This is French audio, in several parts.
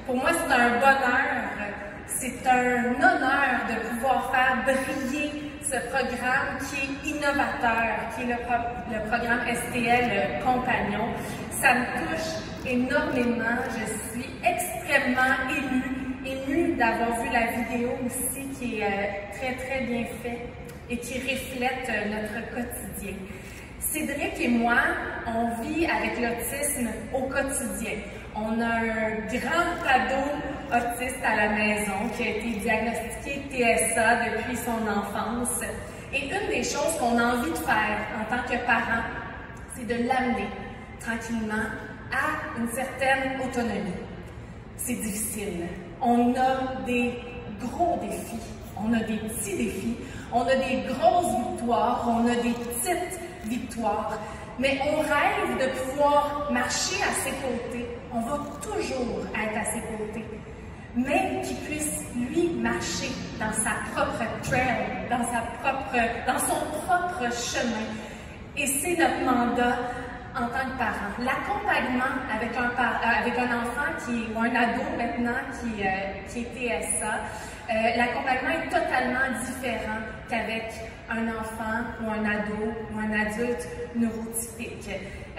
Pour moi, c'est un bonheur, c'est un honneur de pouvoir faire briller ce programme qui est innovateur, qui est le programme STL Compagnon. Ça me touche énormément. Je suis extrêmement émue d'avoir vu la vidéo aussi qui est très, très bien faite et qui reflète notre quotidien. Cédric et moi, on vit avec l'autisme au quotidien. On a un grand cadeau autiste à la maison qui a été diagnostiqué TSA depuis son enfance. Et une des choses qu'on a envie de faire en tant que parents, c'est de l'amener tranquillement à une certaine autonomie. C'est difficile. On a des gros défis, on a des petits défis, on a des grosses victoires, on a des petites victoires, mais on rêve de pouvoir marcher à ses côtés. On va toujours être à ses côtés, mais qu'il puisse, lui, marcher dans sa propre trail, dans son propre chemin. Et c'est notre mandat en tant que parent. L'accompagnement avec un enfant ou un ado maintenant qui est TSA, l'accompagnement est totalement différent qu'avec un enfant ou un ado ou un adulte neurotypique.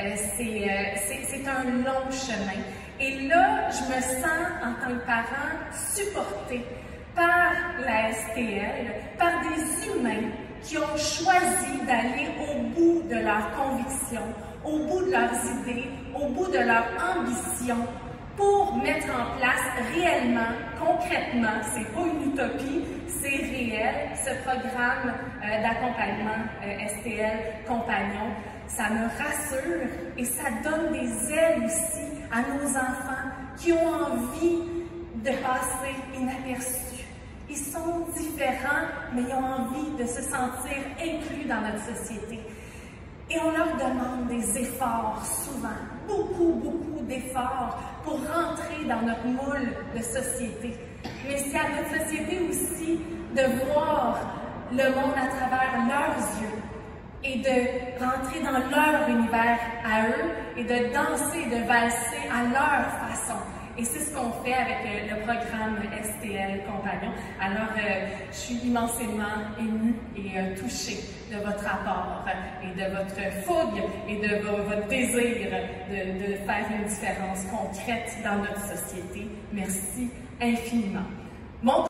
C'est un long chemin. Et là, je me sens, en tant que parent, supportée par la STL, par des humains qui ont choisi d'aller au bout de leurs convictions, au bout de leurs idées, au bout de leur ambition, pour mettre en place réellement, concrètement, c'est pas une utopie, c'est réel, ce programme d'accompagnement STL Compagnon. Ça me rassure et ça donne des ailes aussi à nos enfants qui ont envie de passer inaperçus. Ils sont différents, mais ils ont envie de se sentir inclus dans notre société. Et on leur demande des efforts, souvent, beaucoup d'efforts pour rentrer dans notre moule de société. Mais c'est à notre société aussi de voir le monde à travers leurs yeux et de rentrer dans leur univers à eux et de danser, de valser à leur façon. Et c'est ce qu'on fait avec le programme STL Compagnon. Alors, je suis immensément émue et touchée de votre apport et de votre fougue et de votre désir de faire une différence concrète dans notre société. Merci infiniment.